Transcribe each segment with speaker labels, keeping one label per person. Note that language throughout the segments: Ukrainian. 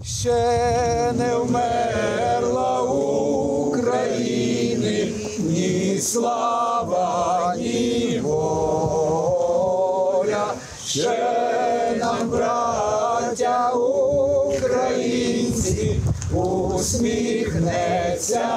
Speaker 1: Ще не вмерла України ні слава, ні воля. Ще нам, браття українці, усміхнеться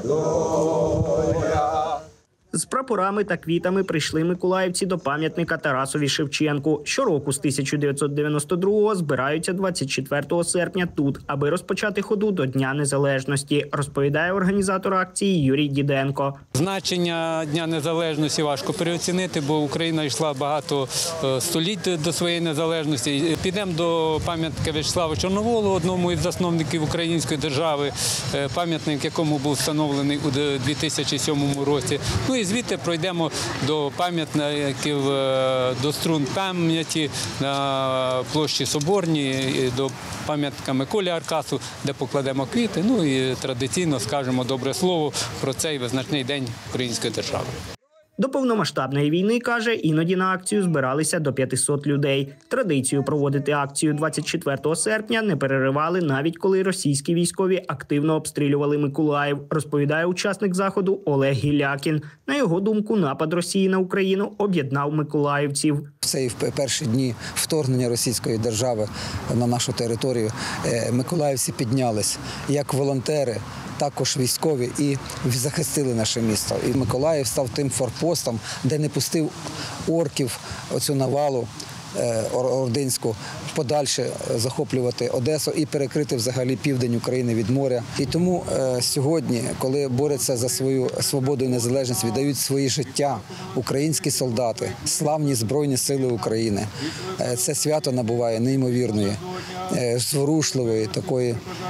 Speaker 1: доля.
Speaker 2: З прапорами та квітами прийшли миколаївці до пам'ятника Тарасові Шевченку. Щороку з 1992-го збираються 24 серпня тут, аби розпочати ходу до Дня Незалежності, розповідає організатор акції Юрій Діденко.
Speaker 3: Значення Дня Незалежності важко переоцінити, бо Україна йшла багато століть до своєї незалежності. Підемо до пам'ятника В'ячеславу Чорноволу, одному із засновників української держави, пам'ятник якому був встановлений у 2007 році. Ну і звідти пройдемо до пам'ятників, до струн пам'яті на площі Соборній, до пам'ятника Миколі Аркасу, де покладемо квіти, ну і традиційно скажемо добре слово про цей визначний день української держави.
Speaker 2: До повномасштабної війни, каже, іноді на акцію збиралися до 500 людей. Традицію проводити акцію 24 серпня не переривали, навіть коли російські військові активно обстрілювали Миколаїв, розповідає учасник заходу Олег Гілякін. На його думку, напад Росії на Україну об'єднав миколаївців.
Speaker 4: В ці перші дні вторгнення російської держави на нашу територію миколаївці піднялись як волонтери, також військові, і захистили наше місто. І Миколаїв став тим форпостом, де не пустив орків, оцю навалу ординську, подальше захоплювати Одесу і перекрити взагалі південь України від моря. І тому сьогодні, коли борються за свою свободу і незалежність, віддають свої життя українські солдати, славні Збройні Сили України, це свято набуває неймовірної, зворушливої такої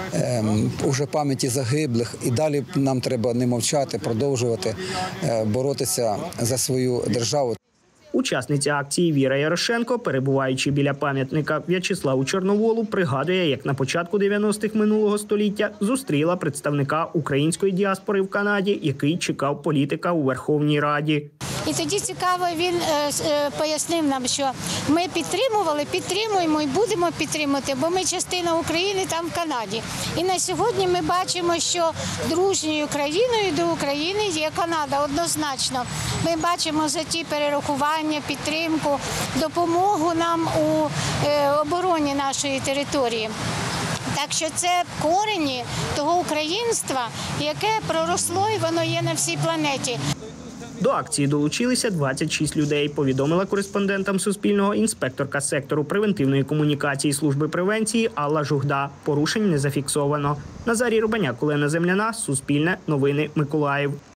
Speaker 4: уже пам'яті загиблих. І далі нам треба не мовчати, продовжувати боротися за свою державу.
Speaker 2: Учасниця акції Віра Ярошенко, перебуваючи біля пам'ятника В'ячеславу Чорноволу, пригадує, як на початку 90-х минулого століття зустріла представника української діаспори в Канаді, який чекав політика у Верховній Раді.
Speaker 5: І тоді цікаво, він пояснив нам, що ми підтримуємо і будемо підтримувати, бо ми частина України там в Канаді. І на сьогодні ми бачимо, що дружньою країною до України є Канада однозначно. Ми бачимо за ті перерахування, підтримку, допомогу нам у обороні нашої території. Так що це корені того українства, яке проросло і воно є на всій планеті.
Speaker 2: До акції долучилися 26 людей, повідомила кореспондентам Суспільного інспекторка сектору превентивної комунікації служби превенції Алла Жугда. Порушень не зафіксовано. Назарій Рубаняк, Олена Земляна, Суспільне, Новини, Миколаїв.